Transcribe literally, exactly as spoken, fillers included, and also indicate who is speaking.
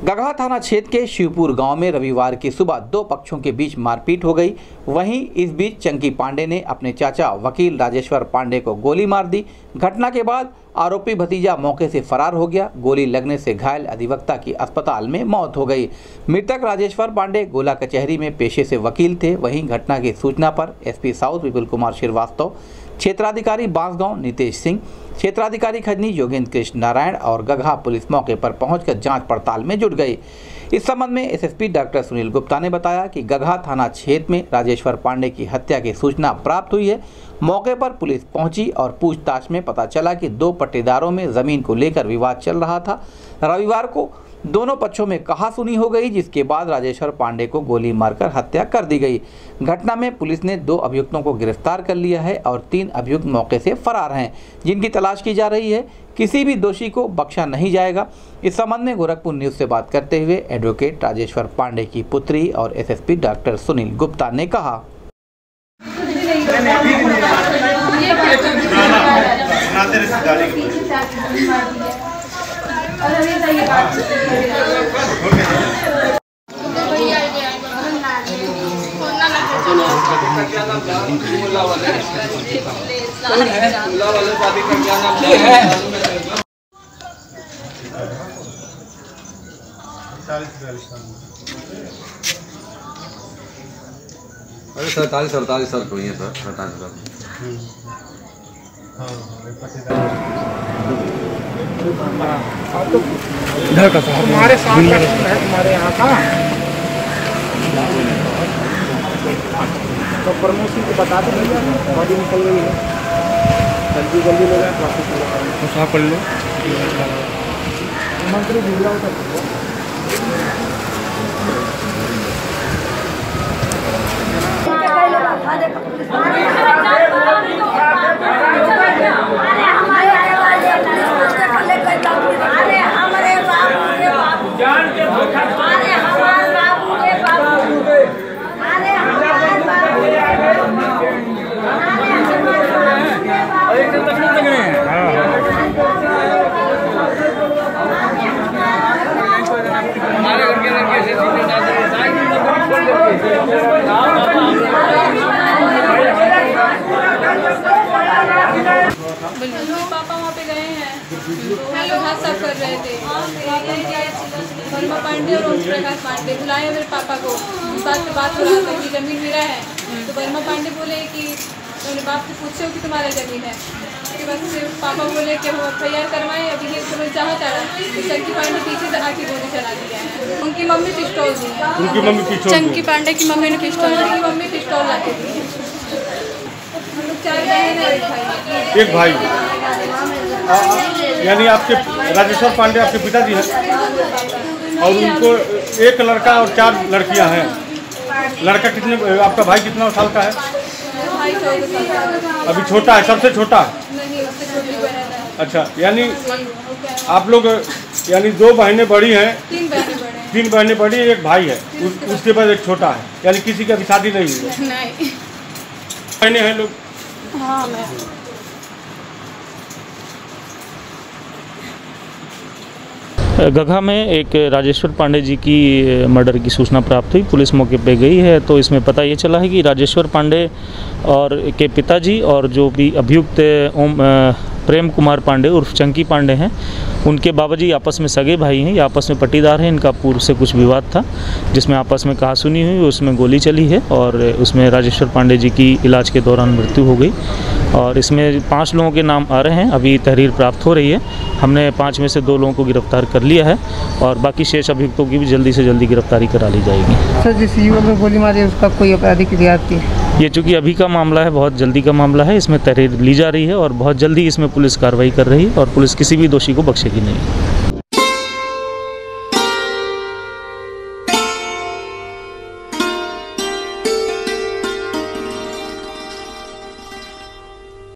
Speaker 1: गगहा थाना क्षेत्र के शिवपुर गांव में रविवार की सुबह दो पक्षों के बीच मारपीट हो गई। वहीं इस बीच चंकी पांडे ने अपने चाचा वकील राजेश्वर पांडे को गोली मार दी। घटना के बाद आरोपी भतीजा मौके से फरार हो गया। गोली लगने से घायल अधिवक्ता की अस्पताल में मौत हो गई। मृतक राजेश्वर पांडे गोला कचहरी में पेशे से वकील थे। वहीं घटना की सूचना पर एसपी साउथ विपुल कुमार श्रीवास्तव, क्षेत्राधिकारी बांसगांव नीतेश सिंह, क्षेत्राधिकारी खजनी योगेंद्र कृष्ण नारायण और गगहा पुलिस मौके पर पहुंचकर जांच पड़ताल में जुट गई। इस संबंध में एसएसपी डॉक्टर सुनील गुप्ता ने बताया कि गगहा थाना क्षेत्र में राजेश्वर पांडे की हत्या की सूचना प्राप्त हुई है। मौके पर पुलिस पहुंची और पूछताछ में पता चला कि दो पट्टेदारों में जमीन को लेकर विवाद चल रहा था। रविवार को दोनों पक्षों में कहासुनी हो गई, जिसके बाद राजेश्वर पांडे को गोली मारकर हत्या कर दी गई। घटना में पुलिस ने दो अभियुक्तों को गिरफ्तार कर लिया है और तीन अभियुक्त मौके से फरार हैं, जिनकी तलाश की जा रही है। किसी भी दोषी को बख्शा नहीं जाएगा। इस संबंध में गोरखपुर न्यूज से बात करते हुए एडवोकेट राजेश्वर पांडे की पुत्री और एसएसपी डॉक्टर सुनील गुप्ता ने कहा,
Speaker 2: अरे सैतालीस अड़तालीस साल हुई है सर, सैतालीस साल।
Speaker 3: इधर का था हमारे सामने है, हमारे यहाँ था तो प्रमोशन को बता दो भैया, बॉडी निकल गई है, जल्दी जल्दी ले जाए वापस पढ़ लो। मंत्री जिला
Speaker 4: पापा वहाँ पे गए हैं, हेलो हाँ सब कर रहे थे। वर्मा पांडे और ओम प्रकाश पांडे बुलाए मेरे पापा को, इस बात पे बात हो रहा था कि जमीन मेरा है। तो वर्मा पांडे बोले कि उन्होंने बाप से पूछे कि तुम्हारा जमीन है। उसके बाद से पापा बोले कि हम एफ आई आर करवाएं, अभी ये समझ चाहता है तो चंकी पांडे पीछे से आके गोली चला दिया है। उनकी मम्मी पिस्तौल दी है,
Speaker 3: उनकी मम्मी पिस्तौल,
Speaker 4: चंकी पांडे की मम्मी ने पिस्तौल, उनकी मम्मी पिस्तौल ला के दी है। हम लोग चार बहन है, एक भाई।
Speaker 3: एक भाई यानी आपके राजेश्वर पांडे आपके पिताजी हैं और उनको एक लड़का और चार लड़कियां हैं। लड़का कितने, आपका भाई कितना साल का है?
Speaker 4: भाई चौदह साल का।
Speaker 3: अभी छोटा है, सबसे छोटा?
Speaker 4: नहीं, उससे छोटी बहन है।
Speaker 3: अच्छा, यानी आप लोग यानी दो बहनें बड़ी हैं?
Speaker 4: तीन बहनें बड़ी हैं।
Speaker 3: तीन बहनें बड़ी, एक भाई है, उस, उसके बाद एक छोटा है, यानी किसी की अभी शादी नहीं हुई है?
Speaker 4: नहीं।
Speaker 3: बहनें हैं लोग?
Speaker 4: हाँ, मैं
Speaker 5: गगहा में एक राजेश्वर पांडे जी की मर्डर की सूचना प्राप्त हुई। पुलिस मौके पे गई है तो इसमें पता ये चला है कि राजेश्वर पांडे और के पिताजी और जो भी अभियुक्त ओम प्रेम कुमार पांडे उर्फ चंकी पांडे हैं, उनके बाबा जी आपस में सगे भाई हैं, ये आपस में पट्टीदार हैं। इनका पूर्व से कुछ विवाद था जिसमें आपस में कहासुनी हुई, उसमें गोली चली है और उसमें राजेश्वर पांडे जी की इलाज के दौरान मृत्यु हो गई। और इसमें पाँच लोगों के नाम आ रहे हैं, अभी तहरीर प्राप्त हो रही है। हमने पाँच में से दो लोगों को गिरफ्तार कर लिया है और बाकी शेष अभियुक्तों की भी जल्दी से जल्दी गिरफ्तारी करा ली जाएगी।
Speaker 6: सर, जिस युवक ने गोली मारी उसका कोई आपराधिक रियायत है?
Speaker 5: ये चूँकि अभी का मामला है, बहुत जल्दी का मामला है, इसमें तहरीर ली जा रही है और बहुत जल्दी इसमें पुलिस कार्रवाई कर रही है और पुलिस किसी भी दोषी को बख्शेगी नहीं।